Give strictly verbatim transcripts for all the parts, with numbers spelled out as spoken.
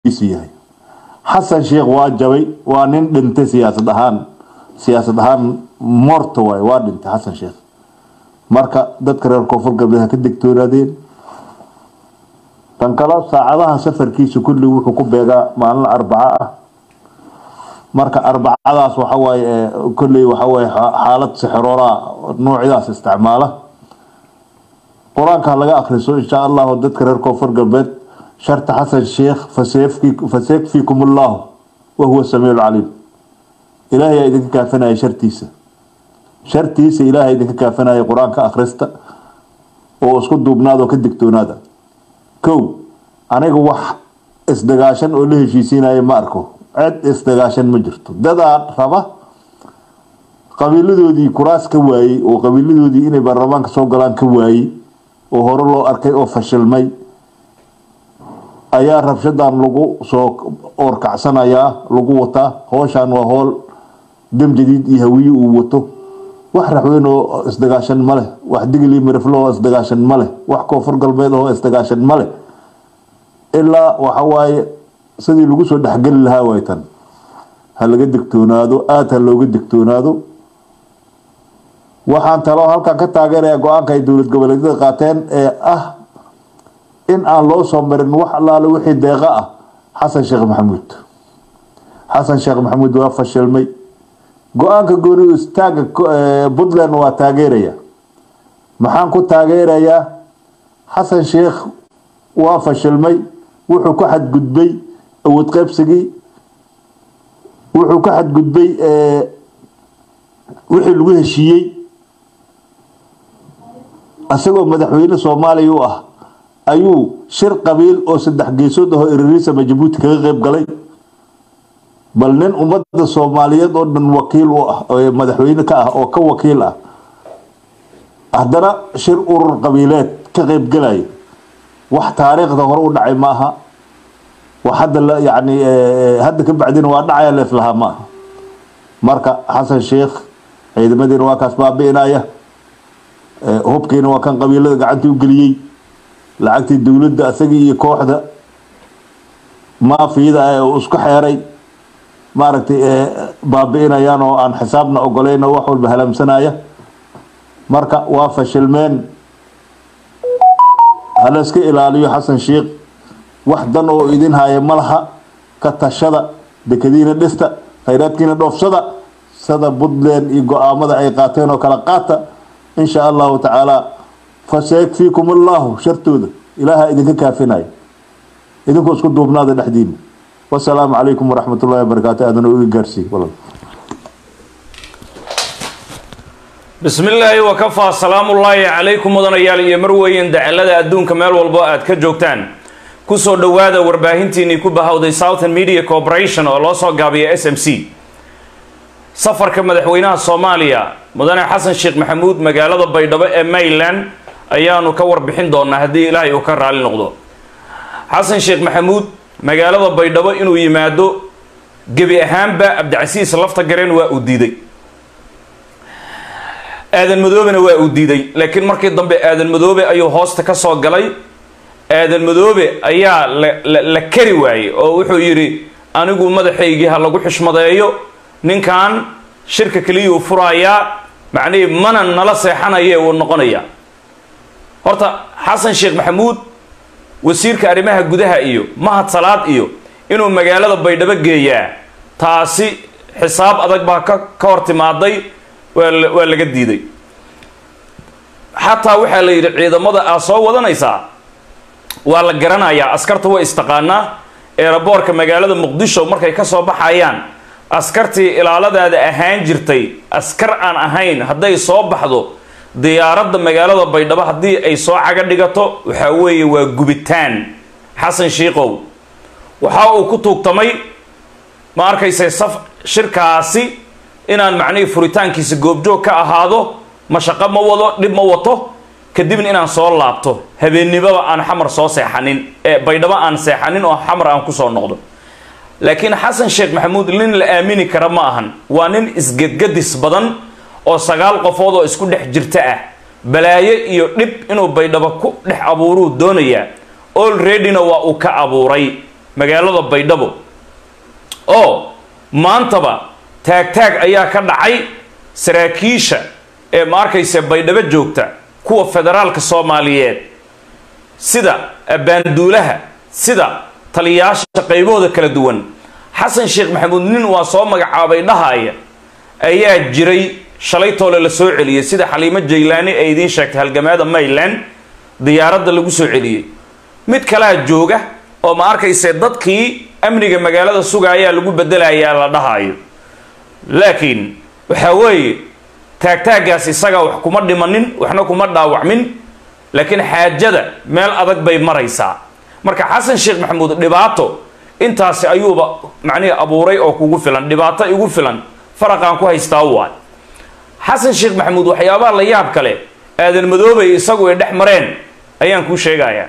yahay xasan sheekh waa jabay waa nin dhintay siyaasad ahaan siyaasad ahaan morto way waa dhintay xasan sheekh marka dadka reer koonfur galbeed ka digtoonaadeen tan kala saacadaha safarkiisu kulli wuxuu ku beegaa maalin arbaca ah marka arbacadaas waxa way kulli waxa way xaalad sixroora noocyadaas isticmaala quraanka laga akhriso insha Allah dadka reer koonfur galbeed sharta xasan sheekh fasayfki fasayfikum Allah wa huwa samiul alim ilaahay idinka kaafanaya shartiisa shartiisa ilaahay idinka kaafanaya quraanka akhrista oo isku duubnaado ka digtoonaada kow aniga wax isdagaashan oo la heshiisiinaya ma arko cid isdagaashan ma jirto dada raba qabiiladoodii kuraas ka waayay oo qabiiladoodii inay baarlamaanka soo galaan ka waayay oo hore loo arkay oo fashilmay ayaa rabshadan lagu soo orkacsanaya lagu wata hooshan waa hool dam jadiid iyo hawiye uu wato wax raxweyn oo isdagaashan ma leh wax digli mirflo isdagaashan ma leh wax koonfur galbeed oo isdagaashan ma leh ilaa waxa waaye sidii lagu soo dhaxgal lahaa waytan hal laga digtoonaado aad hal looga digtoonaado waxaan talo halka ka taageeraya go'aanka ay dawlad goboleedyada qaateen ee ah in aan loo soo marin wax allaale wixii deeqa ah xasan sheekh maxamuud xasan sheekh maxamuud waa fashilmay go'aanka gooni istaaga Puntland waa taageeraya maxaan ku taageerayaa xasan sheekh waa fashilmay wuxuu ku xadgudbay awood qaybsigii wuxuu ka xadgudbay ee wixii lagu heshiiyay asagoo madaxweyne Soomaaliya u ah ayuu shir qabiil oo saddex geesood ah Iririisa Djibouti kaga qayb galay bal nin ummadda Soomaaliyeed oo dhan wakiil u ah oo madaxweyne ka ah oo ka wakiil ah haddana shir urur qabiileed ka qayb galay wax taariikhda hore u dhacay maaha waxada la yaani hadda ka bacdina waa dhacay la islaha ma marka xasan sheekh ciidamadiina waa kaas baabiinaya hubkiina waa kan qabiilada gacanta u galiyay lacagtii dawladda asaga iyo kooxda maafiyada ay isku xeeray maaragtay baabiinayaan oo aan xisaabna ogoleyn wax walba halamsanaya marka waa fashilmeen hala iska ilaaliyo xasan sheekh wax dan oo idin haya malaha ka tashada dekadiina dhista khayraadkiina dhoofsada sada Puntland iyo go'aamada ay qaateen oo kala qaata insha Allah ta'ala fasayfikum Allah shartooda ilaaha idinka kaafinay idinku isku duubnaada dhaxdiin wassalaamu alaykum wa rahmatullahi wa barakatuh adana ugu gaarsi walaa bismillaahi wa kafa salaamullaahi alaykum wadanayaal iyo marweyn dacalada adduunka meel walba aad ka joogtaan ku soo dhawaada warbaahintiini ku bahawday Southern Media Corporation oo loo soo gaabiyo S M C safarka madaxweynaha Soomaaliya mudane xasan sheekh maxamuud magaalada Baydhabo ee Maryland ayaanu ka warbixin doonaa hadii Ilaahay uu ka raali noqdo xasan sheekh maxamuud magaalada Baydhabo inuu yimaado gabi ahaanba Abdicasiis lafta gareen waa u diiday aadan madoobena waa u diiday laakiin markii dambe aadan madoobe ayuu hoosta ka soo galay aadan madoobe ayaa la kari waayay oo wuxuu yiri anigu madaxaygii ha lagu xishmadeeyo ninkan shirka kaliya uu furaaya macnii mana nala seexanaya oo noqonaya horta xasan sheekh maxamuud wasiirka arrimaha gudaha iyo mahad salaad iyo inuu magaalada Baydhabo geeyaa taasi xisaab adag baa ka hor timaaday waa laga diiday xataa waxa la yiri ciidamada ah soo wadanaysa waa la garanayaa askarta way istaqaanaa airportka magaalada Muqdisho markay ka soo baxayaan askartii ilaaladaada ahaan jirtay askar aan ahayn haday soo baxdo diyaaradda magaalada Baydhabo hadii ay soo caga dhigato waxa weeye waa gubitaan xasan sheekhow waxa uu ku tuugtamay ma arkaysa saf shirkaasi inaan macnii furitaankiisa goobjoog ka ahaado mashaqo ma wado dib ma wato kadibna inaan soo laabto habeenimada aan xamar soo seexanin ee Baydhabo aan seexanin oo xamar aan ku soo noqdo laakiin xasan sheekh maxamuud lin la aamini kara ma ahan waa nin isgedgadis badan oo sagaal qofood oo isku dhex jirta ah balaayo iyo dhib inuu Baydhabo ku dhex abuuru doonaya already na waa uu ka abuuray magaalada baydhabo oo maantaba taagtaag ayaa ka dhacay saraakiisha ee ma arkaysa baydhabo joogta kuwa federaalka Soomaaliyeed sida baanduulaha sida taliyaasha qaybooda kala duwan xasan sheekh maxamuud nin waa soo magacaabay dhahaya ayaa jiray shalay toole la soo celiyay sida Xaliimo Jeylaani ay idin sheegtay halgamaada Mayland diyaaradda lagu soo celiyay mid kala jooga oo ma arkaysa dadkii amniga magaalada sugaaya lagu bedelayaa la dhahayo laakiin waxa weeye taagtaagaas isaga wax kuma dhimanin waxna kuma dhaawacmin laakiin xaajada meel adag bay maraysaa marka xasan sheekh maxamuud dhibaato intaas ayuuba macnii abuuray oo kugu filan dhibaato igu filan faraqan ku haystaa waay xasan sheekh maxamuud waxyaabaha la yaab kale aadan madoobay isagu ay dhex mareen ayaan ku sheegayaa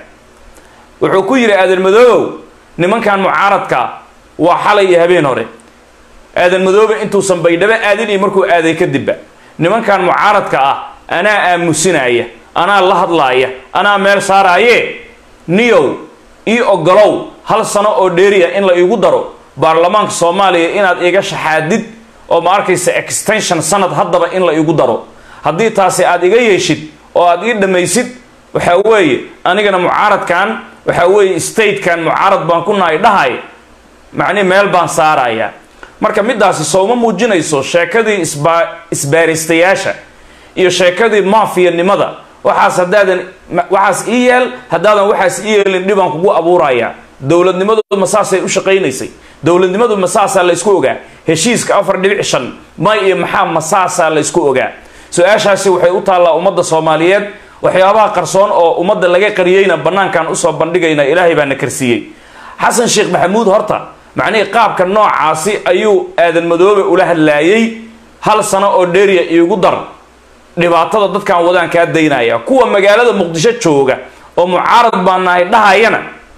wuxuu ku yiri aadan madoow nimankan mucaaradka waa xalay iyo habeen hore aadan madoobe intuu san baydhabo aadin iyo markuu aaday kadibba nimankan mucaaradka ah anaa aamusinaya anaa la hadlaaya anaa meel saaraaye niyow ii ogolow hal sano oo dheeriya in la igu daro baarlamaanka Soomaaliya inaad iga shahaadid oo ma arkaysa extension sanad haddaba in la igu daro haddii taasi aad iga yeeshid oo aad ii dhamaysid waxa weeye anigana mucaaradkan waxa weeye state kan mucaarad baan ku nahay dhahay macni meel baan saaraya marka midaasi sooma muujinayso sheekadii isbaaristayaasha iyo sheekadii maafiyanimada waxaas hadaadan waxaas iyeel hadaadan waxaas iyeelin dhibaan kugu abuuraya dawladnimadu masaasay u shaqeynaysay dawladnimadu masaasa la isku ogaa heshiiska afar dhibic shan may iyo maxaa masaasa la isku ogaa su'aashaasi waxay u taalaa ummadda Soomaaliyeed waxyaabaha qarsoon oo ummadda laga qariyayna banaankan u soo bandhigayna Ilaahay baa na karsiiyay xasan sheekh maxamuud horta macnii qaabka noocaasi ayuu aadan madoobe ula hadlaayay hal sano oo dheeriya iigu dar dhibaatada dadkan wadaan ka daynaya kuwa magaalada Muqdisho jooga oo mucaarad baan nahay dhahayana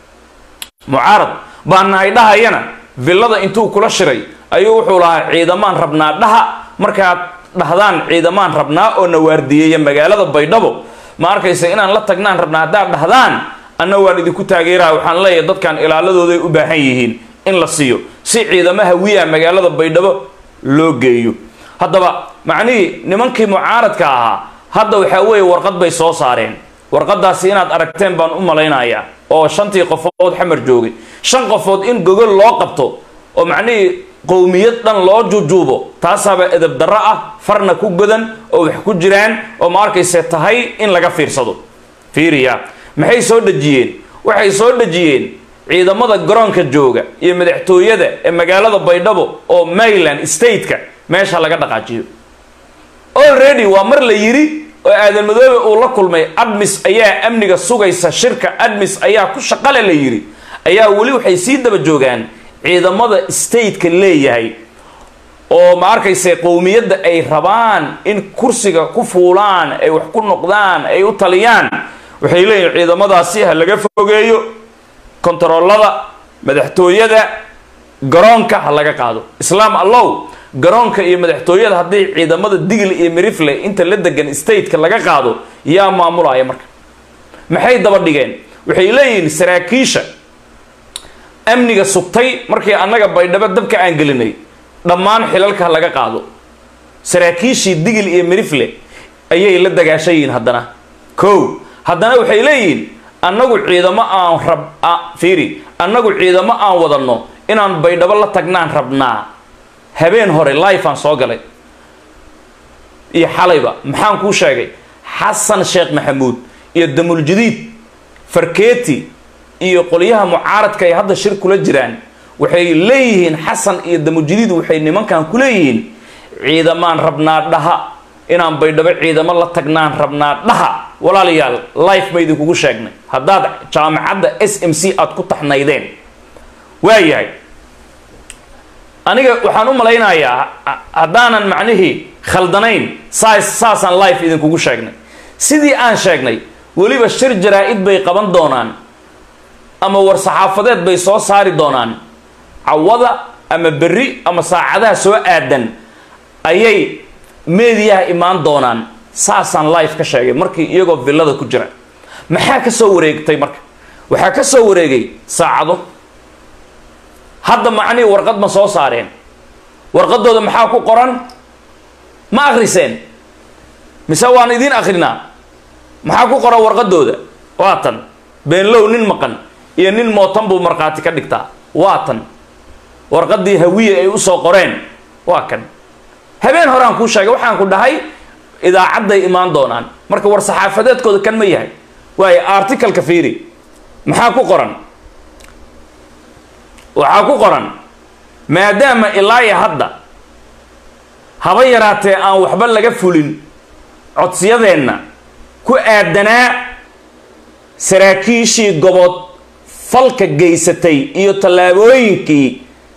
mucaarad baan nahay dhahayana villada intuu kula shiray ayuu wuxuu lahaa ciidamaan rabnaa dhaha markaad dhahdaan ciidamaan rabnaa oo nawaardiyay magaalada baydhabo ma arkaysa inaan la tagnaan rabnaa haddaad dhahdaan anna waan idinku taageeraa waxaan leeyahay dadkan ilaaladooday u baahan yihiin in la siiyo si ciidamaha wiya magaalada baydhabo loo geeyo haddaba macnii nimankii mucaaradka ahaa hadda waxa weeye warqad bay soo saareen warqadaasi inaad aragteen baan u malaynayaa oo shantii qofood xamar joogay shan qofood in gogol loo qabto oo macnii qowmiyad dhan loo jujuubo taasaba edeb darro ah farna ku godan oo wax ku jiraan oo ma arkaysa tahay in laga fiirsado fiiriya maxay soo dhajiyeen waxay soo dhajiyeen ciidamada garoonka jooga iyo madaxtooyada ee magaalada baydhabo oo Mayland state-ka meesha laga dhaqaajiyo already waa mar la yiri oo aadan madoobe uu la kulmay admis ayaa amniga sugaysa shirka admis ayaa ku shaqale la yiri ayaa wali waxay sii daba joogaan ciidamada state-ka leeyahay oo ma arkaysa qowmiyadda ay rabaan in kursiga ku fuulaan ay wax ku noqdaan ay u taliyaan waxay leeyihiin ciidamadaasi ha laga fogeeyo kontaroolada madaxtooyada garoonka ha laga qaado islaam allow garoonka iyo madaxtooyada haddii ciidamada digil iyo mirifle inta la degan state-ka laga qaado yaa maamulaya marka maxay daba dhigeen waxay leeyihiin saraakiisha amniga sugtay markii annaga baydhabo dabka aan gelinay dhammaan xilalka laga qaado saraakiishii digil iyo mirifle ayay la dagaashayiin haddana kow haddana waxay leeyihiin annagu ciidamo aan rab fiiri annagu ciidamo aan wadano inaan baydhabo la tagnaan rabnaa habeen hore live aan soo galay iyo xalayba maxaan kuu sheegay xasan sheekh maxamuud iyo damul jadiid farkeeti iyo qoliyaha mucaaradka ay hadda shir kula jiraan waxay leeyihiin xasan iyo damul jadiid waxay nimankan ku leeyihiin ciidamaan rabnaa dhaha inaan baydhabo ciidamo la tagnaan rabnaa dhaha walaalayaal live ma idinkugu sheegnay haddaad jaamacadda S M C aad ku taxnaydeen waayahay aniga waxaan u malaynayaa haddaanan macnihii khaldanayn saas saasaan live idinkugu sheegnay sidii aan sheegnay weliba shir jaraa'id bay qaban doonaan ama war saxaafadeed bay soo saari doonaan cawada ama berri ama saacadaha soo aadan ayay meediyaha imaan doonaan saasaan live ka sheegay markii iyagoo villada ku jira maxaa ka soo wareegtay marka waxaa ka soo wareegay saacado hadda macnii warqad ma soo saareen warqadooda maxaa ku qoran ma akhriseen mise waan idin akhrinaa maxaa ku qoran warqadooda waatan beenlow nin maqan iyo nin mootan buu markhaati ka dhigtaa waatan warqadii hawiye ay u soo qoreen waa kan habeen horaan kuu sheegay waxaan ku dhahay idaacadday imaan doonaan marka war saxaafadeedkooda kan ma yahay waayo articalka fiiri maxaa ku qoran waxaa ku qoran maadaama ilaa iyo hadda haba yaraatee aan waxba laga fulin codsiyadeenna ku aadanaa saraakiishii gobood falka geysatay iyo tallaabooyinkii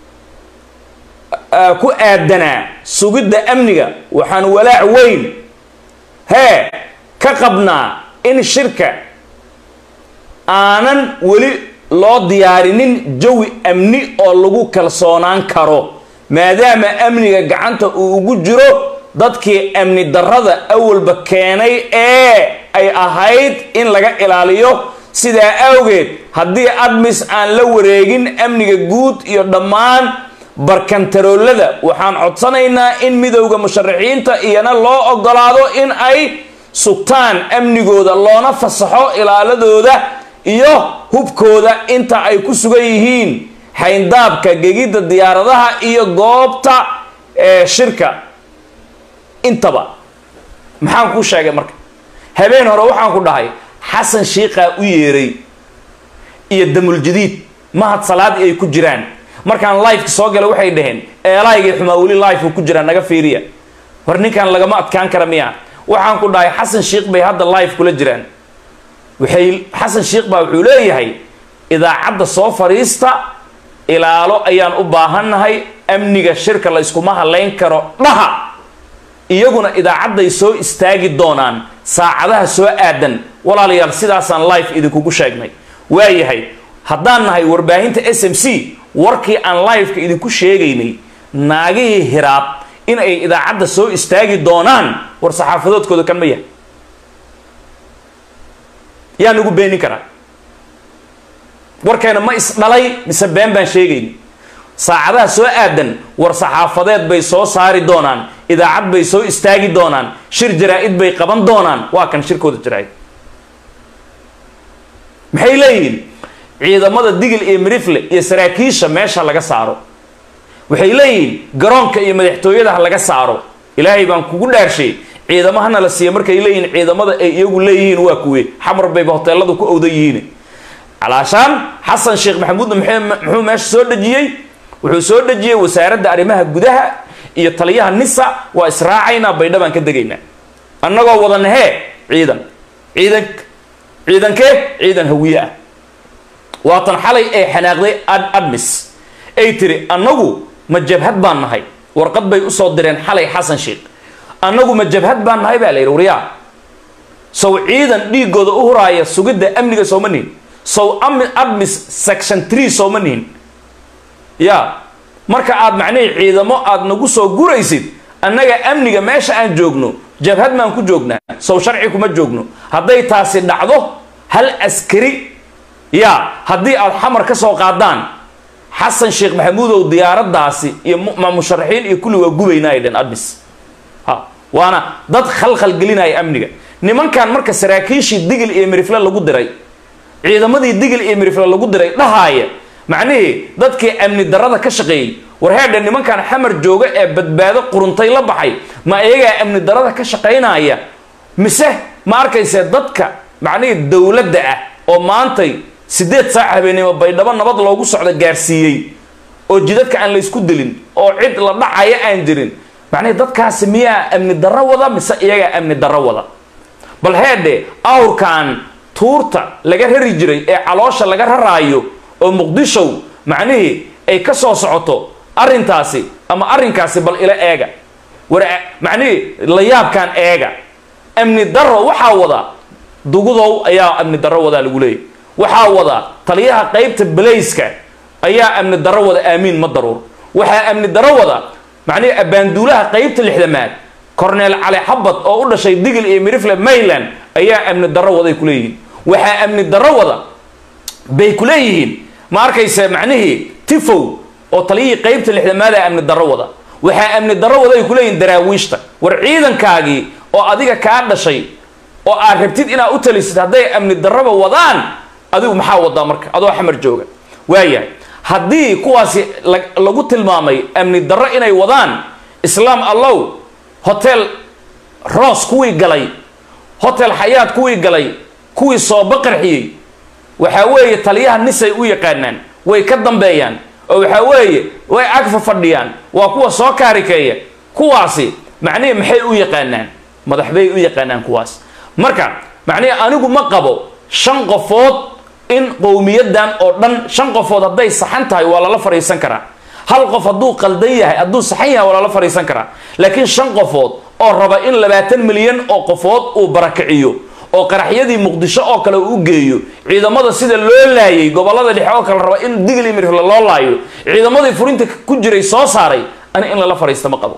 ku aadanaa sugidda amniga waxaan walaac weyn hee ka qabnaa in shirka aanan weli loo diyaarinin jawi amni oo lagu kalsoonaan karo maadaama amniga gacanta uu ugu jiro dadkii amni darrada awalba keenay ee ay ahayd in laga ilaaliyo sidaa awgeed haddii admis aan la wareegin amniga guud iyo dhammaan barkantaroolada waxaan codsanaynaa in midowda musharaxiinta iyana loo ogolaado in ay sugtaan amnigooda loona fasaxo ilaaladooda iyo hubkooda inta ay ku sugan yihiin xayndaabka gegidda diyaaradaha iyo goobta ee shirka intaba maxaan kuu sheegay marka habeen hore waxaan ku dhahay xasan shiiqaa u yeeray iyo damul jadiid mahad salaad ay ku jiraan markaan live-ka soo galay waxay dhaheen eelaygii xumaa weli live ku jiraan naga fiiriya war ninkan lagama adkaan kara miya waxaan ku dhahay xasan shiiq bay hadda live kula jiraan waxay xasan shiiq baa wuxuu leeyahay idaacadda soo fariista ilaalo ayaan u baahannahay amniga shirka la iskuma halayn karo dhaha iyaguna idaacadday soo istaagi doonaan saacadaha soo aadan walaalayaal sidaasaan live idinkugu sheegnay waayahay haddaan nahay warbaahinta s m c warkii aan live-ka idinku sheegaynay naagihii hiraab in ay idaacadda soo istaagi doonaan war saxaafadoodkooda kan ma yahay yaa nagu beenin karaa warkeena ma isdhalay mise been baan sheegayni saacadaha soo aadan war saxaafadeed bay soo saari doonaan idaacad bay soo istaagi doonaan shir jaraa-id bay qaban doonaan waa kan shirkooda jaraa-id maxay leeyihiin ciidamada digil iyo mirifle iyo saraakiisha meesha laga saaro waxay leeyihiin garoonka iyo madaxtooyadaha laga saaro ilaahay baan kugu dhaarshay ciidamahana la siiya markay leeyihiin ciidamada ay iyagu leeyihiin waa kuwe xamar bayba hoteeladu ku owdan yihiin calaashaan xasan sheekh maxamuudna muxuu meesha soo dhejiyey wuxuu soo dhejiyey wasaaradda arrimaha gudaha iyo taliyaha nisa waa israacaynaa baydha baan ka degaynaa annagoo wadana hee ciidan ciidan ciidankee ciidan hawiye ah waatan xalay ee xanaaqday admis ay tiri annagu ma jabhad baan nahay warqad bay usoo direen xalay xasan sheekh annagu ma jabhad baan nahay baa la yidhi waryaa sow ciidan dhiigooda u huraaya sugidda amniga sooma nihin sow admis section three sooma nihin ya marka aad macnihii ciidamo aad nagu soo guraysid annaga amniga meesha aan joogno jabhad maan ku joognaa sow sharci kuma joogno hadday taasi dhacdo hal askari ya haddii aad xamar ka soo qaadaan xasan sheekh maxamuudow diyaaradaasi iyo musharaxiin iyo kulli waa gubaynaa ay dhan admis ha waana dad khalkhal gelinaya amniga nimankan marka saraakiishii digil iyo mirifle lagu diray ciidamadii digil iyo mirifle lagu diray dhahaaya macnihii dadkii amni darrada ka shaqeeyey war heedhe nimankan xamar jooga ee badbaado quruntay la baxay ma iyagaa amni darrada ka shaqaynaya mise ma arkayse dadka macnihii dowladda ah oo maantay sideed saac habeenimo baydhabo nabad loogu socdo gaarsiiyey oo jidadka aan la isku dilin oo cid la dhacaya aan jirin macnihii dadkaasi miyaa amni darro wada mise iyagaa amni darro wada bal heedhe awrkan tuurta laga rari jiray ee caloosha laga raraayo oo muqdishow macnihii ay ka soo socoto arrintaasi ama arrinkaasi bal ila eega war macnihii la yaabkaan eega amni darro waxaa wada dugudow ayaa amni darro wadaa lagu leeyahy waxaa wada taliyaha qaybta balayska ayaa amni darro wada aamiin ma daruur waxaa amni darro wada macnihii abbaanduulaha qaybta lixdamaad corneel cali xabad oo u dhashay digil iyo mirifle mayland ayaa amni darro waday ku leeyihiin waxaa amni darro wada bay ku leeyihiin ma arkayse macnihii tifow oo taliyii qaybta lixdamaada amni darro wada waxa amni darro wada ay ku leeyihiin daraawiishta war ciidankaagii oo adiga ka dhashay oo aad rabtid inaad u talisid hadday amni darraba wadaan adigu maxaa wadaa marka adoo xamar jooga waaya haddii kuwaasi lagu tilmaamay amni darro inay wadaan islaam allow hotel roos kuwii galay hotel xayaat kuwii galay kuwii soo baqarxiyey waxa weeye taliyaha nisay u yaqaanaan way ka dambeeyaan oo waxa weeye way agfa fadhiyaan waa kuwa soo kaarikeeya kuwaasi macnaheedu maxay u yaqaanaan madax bay u yaqaanaan kuwaas marka macnaheedu anigu ma qabo shan qofood in qowmiyadan oo dhan shan qofood hadday saxan tahay waa lala fariisan karaa hal qof hadduu qaldan yahay hadduu saxan yahay waa lala fariisan karaa laakiin shan qofood oo raba in labaatan milyan oo qofood uu barakiciyo oo qaraxyadii muqdisho oo kale u geeyo ciidamada sida loo laayay gobolada dhexe oo kale raba in digli mir loo laayo ciidamadii furinta ku jiray soo saaray ani in lala fariisto ma qabo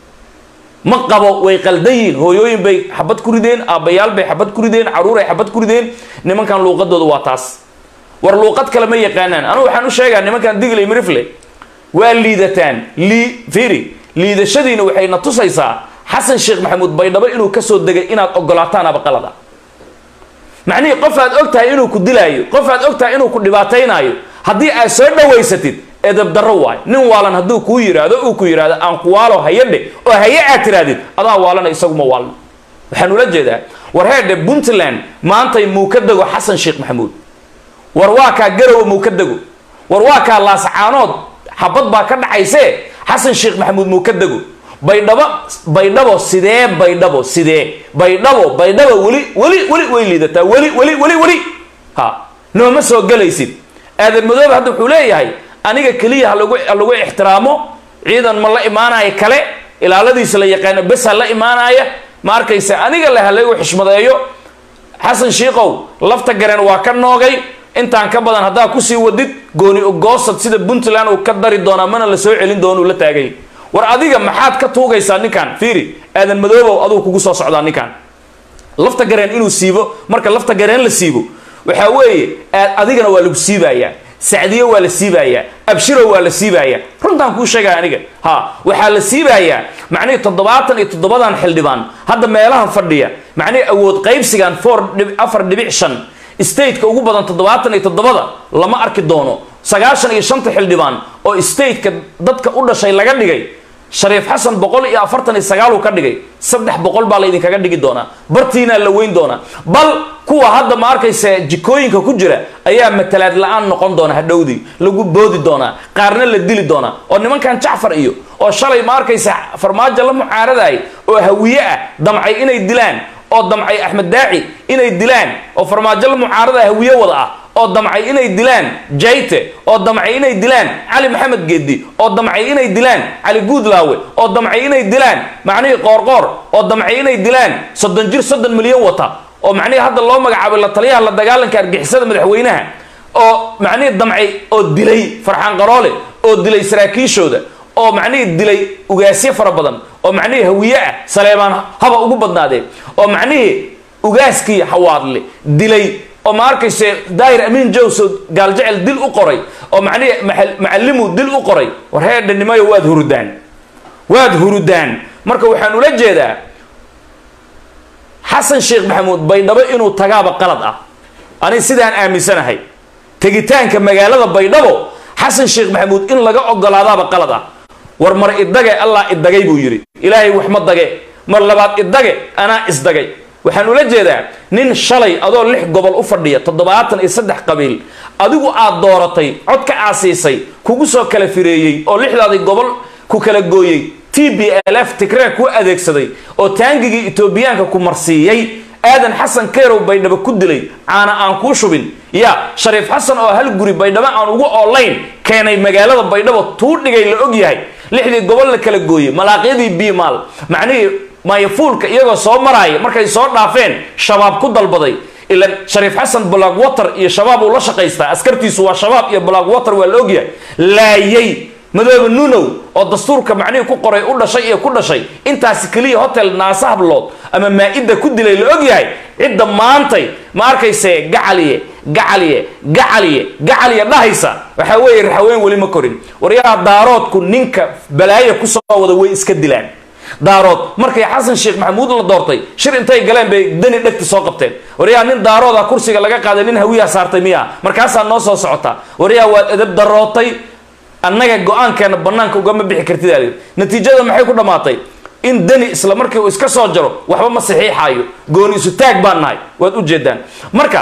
ma qabo way qaldayin hooyooyin bay xabad ku rideen aabayaal bay xabad ku rideen caruur ay xabad ku rideen nimankan luuqadoodu waa taas war luuqad kale ma yaqaanaan anu waxaan u sheegaa nimankan digli mirifle waa liidataan li firi liidashadiina waxay na tusaysaa xasan sheekh maxamuud baydhabo inuu ka soo degay inaad ogolaataan aba qalada macnaheedu qof aad ogtahay inuu ku dilaayo qof aad ogtahay inuu ku dhibaataynayo haddii aad soo dhawaysatid edab darro waay nin waalan hadduu kuu yiraahdo uu ku yiraahdo aan ku waalo hayadhe oo haye aad tiraadid adaa waalana isagu ma waalno waxaan ula jeedaa war heedhe puntland maantay muu ka dego xasan sheekh maxamuud war waa kaa garowe muu ka dego war waa kaa laascaanood xabad baa ka dhacaysee xasan sheekh maxamuud muu ka dego baydhabo baydhabo sidee baydhabo sidee baydhabo baydhabo weli weli weli way liidataa weli weli weli weli ha nooma soo galaysid aadan madoobe hadda wuxuu leeyahay aniga keliya ha lagu lagu ixtiraamo ciidan ma la imaanaya kale ilaaladiisa la yaqaano bes ha la imaanaya ma arkaysa aniga le ha lagu xishmadeeyo xasan sheekhow lafta gareen waa ka noogay intaan ka badan haddaa kusii wadid gooni ugoosad sida puntland uu ka dari doonaa mana la soo celin doono uu la taagay war adiga maxaad ka tuugaysaa ninkan fiiri aadan madoobow aduu kugu soo socdaa ninkan lafta gareen inuu siibo marka lafta gareen la siibo waxa weeye adigana waa lagu siibayaa sacdiyo waa la siibayaa abshiro waa la siibayaa runtaan kuu sheegaya aniga ha waxaa la siibayaa macnaheedu toddobaatan iyo toddobadan xildhibaan hadda meelahan fadhiya macnaheedu awood qaybsigan afar dhibic shan stateka ugu badan toddobaatan iyo toddobada lama arki doono sagaashan iyo shanta xildhibaan oo stateka dadka u dhashay laga dhigay shariif xasan boqol iyo afartan iyo sagaal uu ka dhigay saddex boqol baa la idinkaga dhigi doonaa bartiina la weyn doonaa bal kuwa hadda ma arkaysa jikooyinka ku jira ayaa matalaad la-aan noqon doona hadhowdii lagu boodi doonaa qaarna la dili doonaa oo nimankan jacfar iyo oo shalay ma arkaysa farmaajo la mucaaradaay oo hawiye ah damcay inay dilaan oo damcay axmed daaci inay dilaan oo farmaajo la mucaarada hawiye wada ah oo damcay inay dilaan jayte oo damcay inay dilaan cali maxamed geedi oo damcay inay dilaan cali guudlaawe oo damcay inay dilaan macnihii qoorqoor oo damcay inay dilaan soddon jir soddon milyan wata oo macnihii hadda loo magacaabay la taliyaha la dagaalanka argixisada madaxweynaha oo macnihii damcay oo dilay farxaan qaroole oo dilay saraakiishooda oo macnihii dilay ugaasyo fara badan oo macnihii hawiye ah saleebaan haba ugu badnaadee oo macnihii ugaaskii xawaadle dilay oo ma arkayse daahir amiin jawso gaaljecel dil u qoray oo macnihii macallimu dil u qoray war heedhanimayo waad hurudaan waad hurudaan marka waxaan ula jeedaa xasan sheekh maxamuud baydhabo inuu tagaaba qalad ah ani sidaan aaminsanahay tegitaanka magaalada baydhabo xasan sheekh maxamuud in laga ogolaadaaba qalad ah war mar idage allah idagay buu yidhi ilaahay wax ma dage mar labaad idage anaa isdagay waxaan ula jeedaa nin shalay adoo lix gobol u fadhiya toddobaatan iyo saddex qabiil adigu aad dooratay cod ka aasiisay kugu soo kala fireeyey oo lixdaadii gobol ku kala gooyey t b l f tigree ku adeegsaday oo taangigii etoobiyaanka ku marsiiyey aadan xasan keerow baydhabo ku dilay caana aan kuu shubin ya shariif xasan oo hal guri baydhabo aan ugu oolayn keenay magaalada baydhabo tuu dhigay la og yahay lixdii gobol la kala gooyey malaaqyadii biimaal macnihii maayafuulka iyagoo soo maraaya markay soo dhaafeen shabaab ku dalbaday ilan shariif xasan blackwater iyo shabaab uu la shaqaystaa askartiisu waa shabaab iyo blackwater waa la ogyahay laayay madoobe nunow oo dastuurka macnihii ku qoray u dhashay iyo ku dhashay intaasi keliya hotel naasahablood ama maa-idda ku dilay la og yahay cidda maantay ma arkayse gacaliye gacaliye gacaliye gacaliye dhahaysa waxa weeye raxaween wali ma korin waryaa daaroodku ninka balaayo ku soo wada way iska dilaan daarood markay xasan sheekh maxamuud la doortay shir intay galeen bay dani dhagta soo qabteen waryaa nin daarooda kursiga laga qaaday nin hawiya saartay miya markaas aan noo soo socota waryaa waad edeb darootay annaga go'aankeena banaanka uga ma bixi kartid natiijada maxay ku dhamaatay in dani isla markii uu iska soo jaro waxba ma saxiixayo gooni isu taag baan nahay waad u jeedaan marka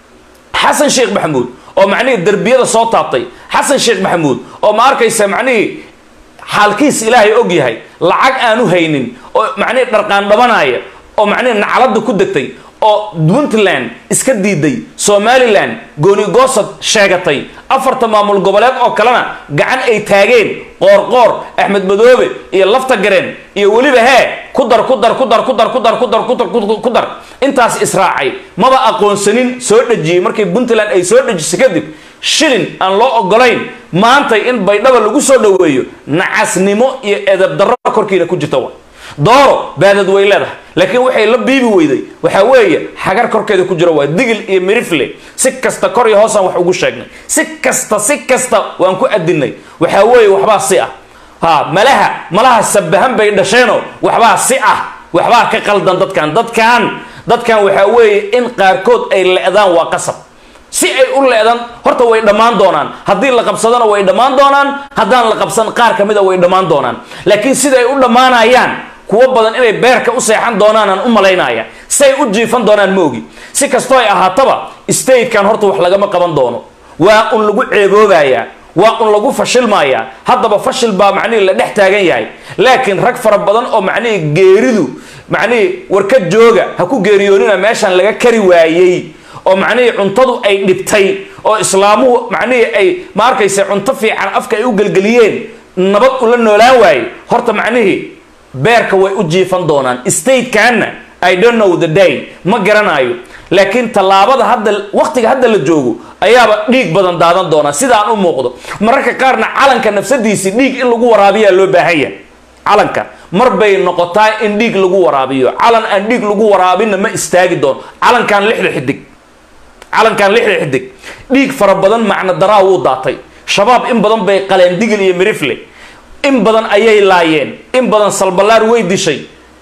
xasan sheekh maxamuud oo macnii darbiyada soo taabtay xasan sheekh maxamuud oo ma arkaysa macnii xaalkiis ilaahay og yahay lacag aanu haynin oo macnii dharqaan dhabanaya oo macnii nacalada ku degtay oo Puntland iska diiday Somaliland gooni goosad sheegatay afarta maamul goboleed oo kalena gacan ay taageen qoor-qoor Axmed Madoobe iyo lafta gareen iyo waliba hee ku dar ku dar ku dar ku dar ku dar ku dar ku dar ku dar intaas israacay maba aqoonsanin soo dhajiyay markii Puntland ay soo dhajisay kadib shilin aan loo ogolayn maanta in baydhaba lagu soo dhaweeyo nacasnimo iyo edeb darro korkiina ku jirta dooro baadad way leedahay laakiin waxay la biibi weyday waxa weeye xagar korkeeda ku jiro waa digil iyo mirifle si kasta kor iyo hoos aan wax ugu sheegnay si kasta si kasta waan ku adinay waxa weeye waxba si ah ha malaha malaha sabahan bay dhasheeno waxba si ah waxba ka qaldan dadkan dadkan dadkan waxa weeye in qaarkood ay leedaan waa qasab si ay u leedan horta way dhamaan doonaan hadii la qabsadana way dhamaan doonaan hadaan la qabsan qaar kamid ah way dhamaan doonaan laakiin sida ay u dhamaanayaan kuwa badan inay beerka u seexan doonaan aan u maleynaya say u jiifan doonaan moogi si kasto ay ahaataba state kan horta wax laga ma qaban doono waa un lagu ceeboobaya waa un lagu fashilmaya haddaba fashil baa macnii la dhex taagan yahay laakiin rag fara badan oo macnii geeridu macnii warka jooga ha ku geeriyoonina meeshan laga kari waayay oo macnii cuntadu ay dhibtay oo islaamuhu macnii ay ma arkaysa cunto fiican afka ay u galgaliyeen nabad ula noolaan waayay horta macnii beerka way u jiifan doonaan state kana I don't know the day ma garanayo laakiin talaabada hadda waqtiga hadda la joogo ayaaba dhiig badan daadan doona sidaan u muuqdo mararka qaarna calanka nafsadiisi dhiig in lagu waraabiyo loo baahan yahay calanka mar bay noqotaa in dhiig lagu waraabiyo calan aan dhiig lagu waraabina ma istaagi doon calankan lixda xidig calankan lixda xidig dhiig fara badan macna daraa uu daatay shabaab in badan bay qaleen digil iyo mirifle in badan ayay laayeen in badan salbalaar way dishay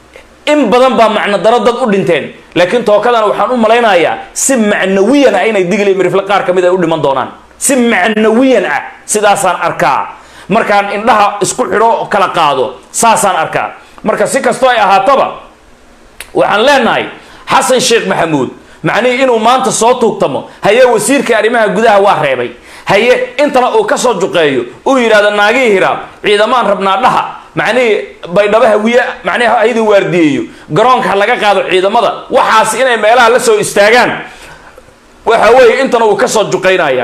in badan baa macna daro dad u dhinteen laakiin tookadan waxaan u malaynayaa si macnawiyan ah inay digli mirifle qaar kamid ay u dhiman doonaan si macnawiyan ah sidaasaan arkaa markaan indhaha isku xidho kala qaado saasaan arkaa marka si kasto ay ahaataba waxaan leenahay xasan sheekh maxamuud macnii inuu maanta soo tuugtamo haye wasiirka arrimaha gudaha waa reebay haye intana uu ka soo juqeeyo uu yiraahdo naagii hiraab ciidamaan rabnaa dhaha macnii baydhabaha wiya macnii ayadu waardiyeeyo garoonka laga qaado ciidamada waxaas inay meelaha la soo istaagaan waxa weeye intana uu ka soo juqeynaya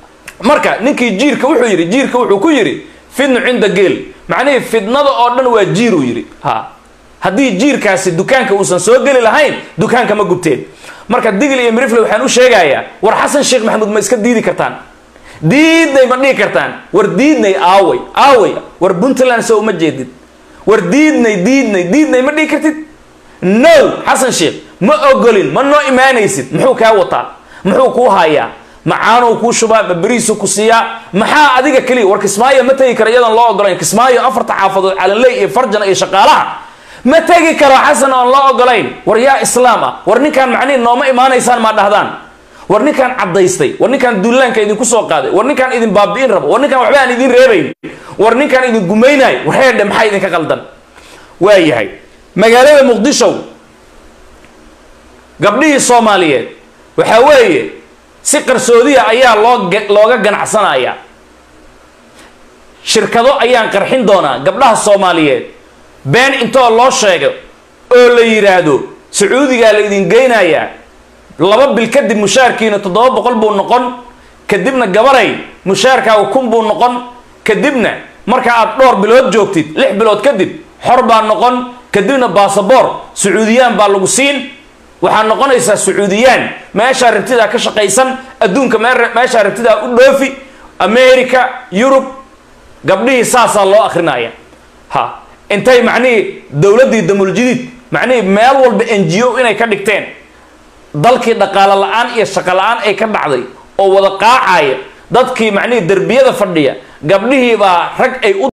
marka ninkii jiirka wuxuu yiri jiirka wuxuu ku yiri fidnu cinda geel macnii fidnada oo dhan waa jiir uu yiri ha hadii jiirkaasi dukaanka uusan soo gali lahayn dukaanka ma gubteen marka digil iyo mirifle waxaan u sheegayaa war xasan sheekh maxamuud ma iska diidi kartaan diidnay ma dhihi kartaan war diidnay aaway aaway war Puntland soo ma jeedid war diidnay diidnay diidnay ma dhihi kartid no xasan sheekh ma ogolin ma noo imaanaysid muxuu ka wataa muxuu ku hayaa macaano ku shubaa bariisu ku siiya maxaa adiga kali war Kismaayo ma tagi karo iyadan loo ogolayn Kismaayo afarta xaafadood calanley iyo farjan iyo shaqaalaha ma tagi karo xasan oo loo ogolayn war yaa islaam ah war ninkan macnii nooma imaanaysaan ma dhahdaan war ninkan cadaystay war ninkan duulaanka idin ku soo qaaday war ninkan idin baabiin rabo war ninkan waxba aan idin reebayn war ninkan idin gumeynay war heedhe maxay idin ka qaldan waa yahay magaalada Muqdisho gabdhihii Soomaaliyeed waxa weeye si qarsoodiya ayaa loo looga ganacsanaya shirkado ayaan qarxin doonaa gabdhaha Soomaaliyeed been intoo loo sheego oo la yiraahdo Sacuudiga la idin geynayaa laba bil kadib mushaarkiina toddoba boqol buu noqon kadibna gabaray mushaarkaagu kun buu noqon kadibna marka aad dhowr bilood joogtid lix bilood kadib xor baa noqon kadibna baasaboor Sacuudiyaan baa lagu siin waxaa noqonaysaa Sacuudiyaan meesha rabtida ka shaqaysan adduunka meesha rabtida u dhoofi America Europe gabdhihii saasa loo akhrinaya ha intay macnii dawladii damul jidid macnii meel walba N G O inay ka dhigteen dalkii dhaqaale la-aan iyo shaqo la-aan ay ka dhacday oo wada qaacaya dadkii macnihii derbiyada fadhiya gabdhihii baa rag ay u